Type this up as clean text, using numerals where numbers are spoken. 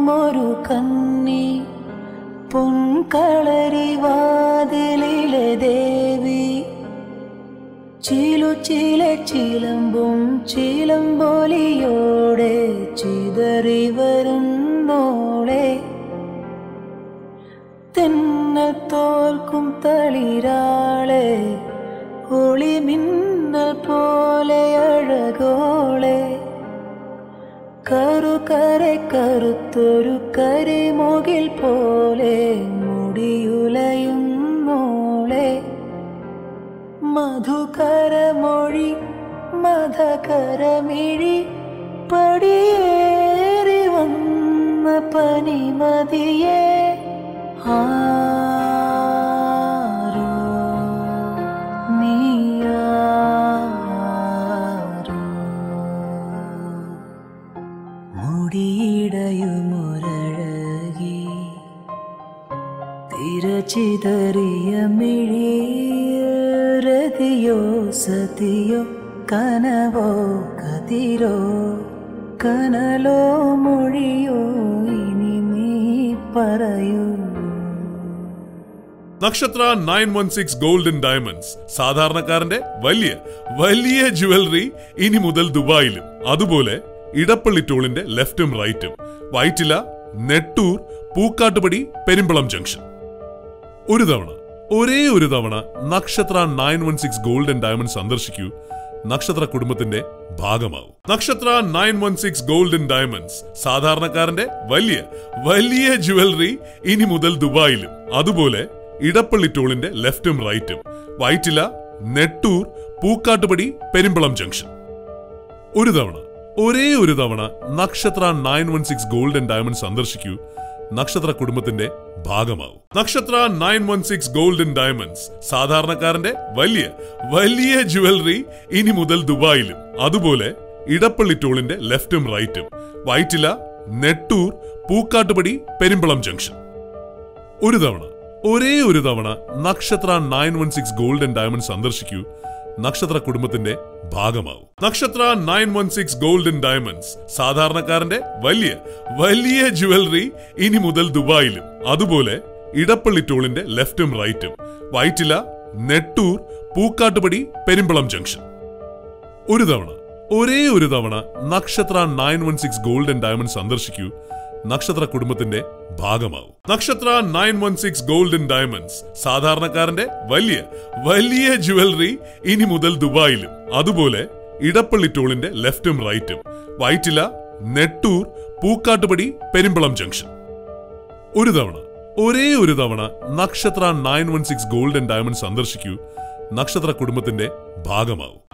ഒരു കന്നി പൊൻകളരി വാതിലിലെ ദേവി ചിലുച്ചിലെ ചിലമ്പും ചിലമ്പൊലിയോടെ ചിതറി വരുന്നോളെ തെന്നൽ തോൽക്കും തളിരാളെ ഒളിമിന്നൽ പോലെ അഴകോളെ കറുത്തൊരു കരിമുകിൽ പോലെ മുടിയുലയുന്നോളെ മധുകരമൊഴി മധകരമിഴി പടിയേറി വന്ന പനിമതിയെ ആരോ നീയാരോ മുടിയിടയുമൊരഴകി തിരചിതറിയ മിഴിരതിയോ സതിയോ കനവോ കതിരോ കനലോ മൊഴിയോ ഇനി നീ പറയൂ. നക്ഷത്ര 916 ഗോൾഡൻ ഡയമണ്ട്സ് സാധാരണക്കാരന്റെ വലിയ വലിയ ജുവലറി ഇനി മുതൽ ദുബായിലും. അതുപോലെ ഇടപ്പള്ളി ടോളിന്റെ ലെഫ്റ്റും റൈറ്റും, വൈറ്റില, നെട്ടൂർ, പൂക്കാട്ടുപടി, പെരുമ്പളം ജംഗ്ഷൻ. ഒരേ ഒരു തവണ നക്ഷത്ര 916 ഗോൾഡൻ ഡയമണ്ട് സന്ദർശിക്കൂ. നക്ഷത്ര കുടുംബത്തിന്റെ ഭാഗമാവും. നക്ഷത്ര 916 ഗോൾഡൻ ഡയമണ്ട്സ് സാധാരണക്കാരന്റെ വലിയ വലിയ ജുവലറി ഇനി മുതൽ ദുബായിലും. അതുപോലെ ഇടപ്പള്ളി ടോളിന്റെ ലെഫ്റ്റും റൈറ്റും, വൈറ്റില, നെട്ടൂർ, പൂക്കാട്ടുപടി, പെരുമ്പളം ജംഗ്ഷൻ. ഒരേ ഒരു തവണ നക്ഷത്ര 916 ഗോൾഡൻ ഡയമണ്ട് സന്ദർശിക്കൂ. നക്ഷത്ര കുടുംബത്തിന്റെ ഭാഗമാവും. നക്ഷത്ര 916 ഗോൾഡൻ ഡയമണ്ട്സ് സാധാരണക്കാരന്റെ വലിയ വലിയ ജുവലറി ഇനി മുതൽ ദുബായിലും. അതുപോലെ ഇടപ്പള്ളി ടോളിന്റെ ലെഫ്റ്റും റൈറ്റും, വൈറ്റില, നെട്ടൂർ, പൂക്കാട്ടുപടി, പെരുമ്പളം ജംഗ്ഷൻ. ഒരേ ഒരു തവണ നക്ഷത്ര 916 ഗോൾഡൻ ഡയമണ്ട് സന്ദർശിക്കൂ. നക്ഷത്ര കുടുംബത്തിന്റെ ഭാഗമാവും. നക്ഷത്ര 916 ഗോൾഡൻ ഡയമണ്ട്സ് സാധാരണക്കാരന്റെ വലിയ വലിയ ജുവലറി ഇനി മുതൽ ദുബായിലും. അതുപോലെ ഇടപ്പള്ളി ടോളിന്റെ ലെഫ്റ്റും റൈറ്റും, വൈറ്റില, നെട്ടൂർ, പൂക്കാട്ടുപടി, പെരുമ്പളം ജംഗ്ഷൻ. ഒരേ ഒരു തവണ നക്ഷത്ര 916 ഗോൾഡൻ ഡയമണ്ട് സന്ദർശിക്കൂ. നക്ഷത്ര കുടുംബത്തിന്റെ ഭാഗമാവും. നക്ഷത്ര 916 ഗോൾഡൻ ഡയമണ്ട്സ് സാധാരണക്കാരന്റെ വലിയ വലിയ ജുവലറി ഇനി മുതൽ ദുബായിലും. അതുപോലെ ഇടപ്പള്ളി ടോളിന്റെ ലെഫ്റ്റും റൈറ്റും, വൈറ്റില, നെട്ടൂർ, പൂക്കാട്ടുപടി, പെരുമ്പളം ജംഗ്ഷൻ. ഒരേ ഒരു തവണ നക്ഷത്ര 916 ഗോൾഡൻ ഡയമണ്ട് സന്ദർശിക്കൂ. നക്ഷത്ര കുടുംബത്തിന്റെ ഭാഗമാവും.